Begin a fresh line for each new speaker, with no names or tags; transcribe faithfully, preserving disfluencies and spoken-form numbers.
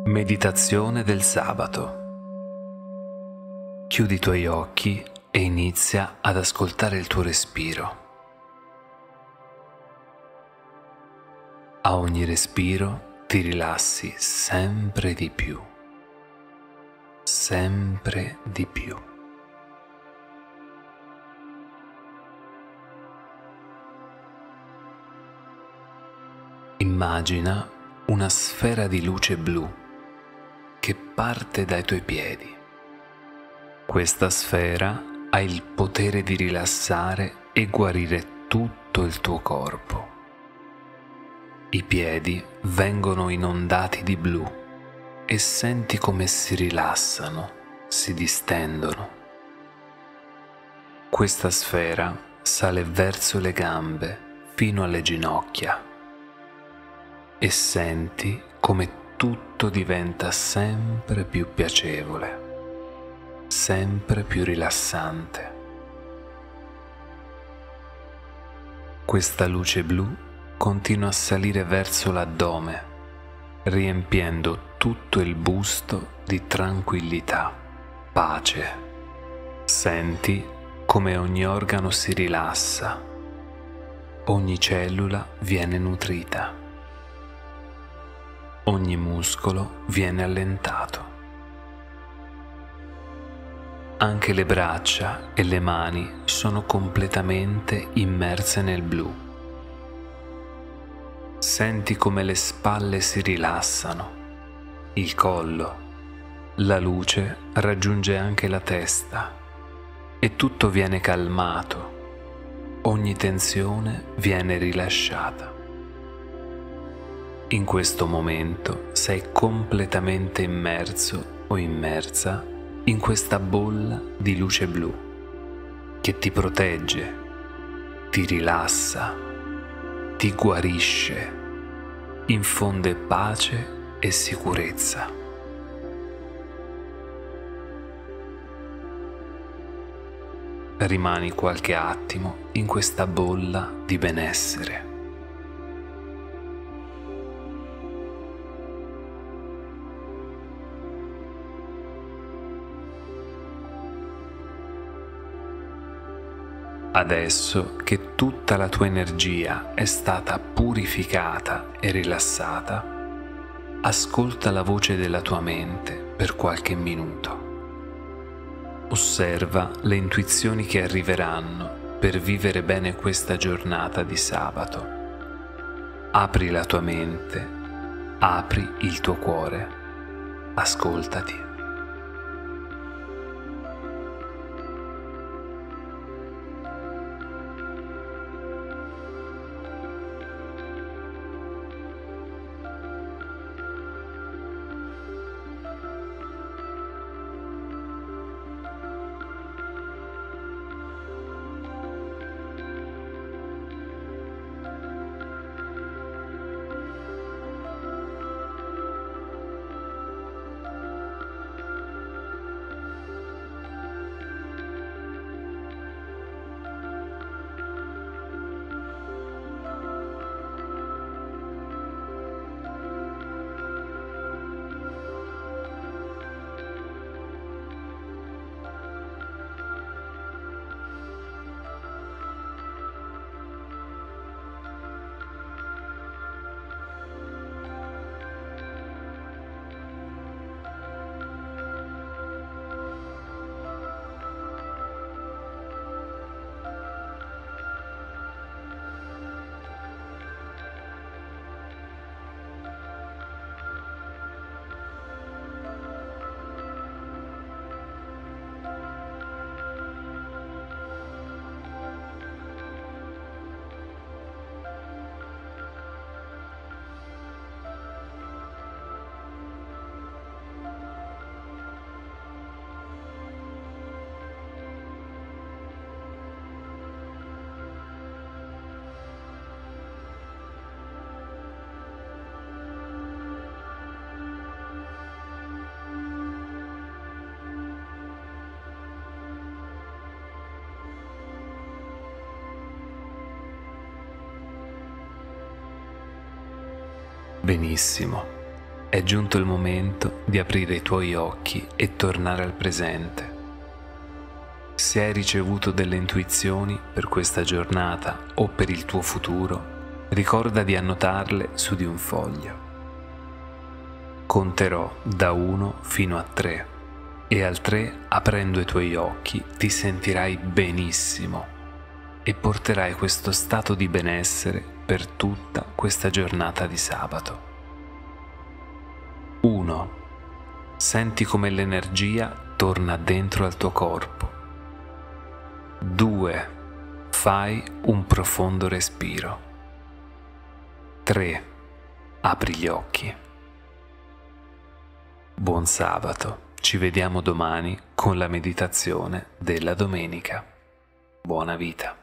Meditazione del sabato. Chiudi i tuoi occhi e inizia ad ascoltare il tuo respiro. A ogni respiro ti rilassi sempre di più, sempre di più. Immagina una sfera di luce blu che parte dai tuoi piedi. Questa sfera ha il potere di rilassare e guarire tutto il tuo corpo. I piedi vengono inondati di blu e senti come si rilassano, si distendono. Questa sfera sale verso le gambe fino alle ginocchia e senti come tutto diventa sempre più piacevole, sempre più rilassante. Questa luce blu continua a salire verso l'addome, riempiendo tutto il busto di tranquillità, pace. Senti come ogni organo si rilassa, ogni cellula viene nutrita. Ogni muscolo viene allentato. Anche le braccia e le mani sono completamente immerse nel blu. Senti come le spalle si rilassano, il collo, la luce raggiunge anche la testa e tutto viene calmato, ogni tensione viene rilasciata. In questo momento sei completamente immerso o immersa in questa bolla di luce blu che ti protegge, ti rilassa, ti guarisce, infonde pace e sicurezza. Rimani qualche attimo in questa bolla di benessere. Adesso che tutta la tua energia è stata purificata e rilassata, ascolta la voce della tua mente per qualche minuto. Osserva le intuizioni che arriveranno per vivere bene questa giornata di sabato. Apri la tua mente, apri il tuo cuore, ascoltati. Benissimo. È giunto il momento di aprire i tuoi occhi e tornare al presente. Se hai ricevuto delle intuizioni per questa giornata o per il tuo futuro, ricorda di annotarle su di un foglio. Conterò da uno fino a tre e al tre, aprendo i tuoi occhi, ti sentirai benissimo e porterai questo stato di benessere per tutta questa giornata di sabato. uno. Senti come l'energia torna dentro al tuo corpo. due. Fai un profondo respiro. tre. Apri gli occhi. Buon sabato, ci vediamo domani con la meditazione della domenica. Buona vita.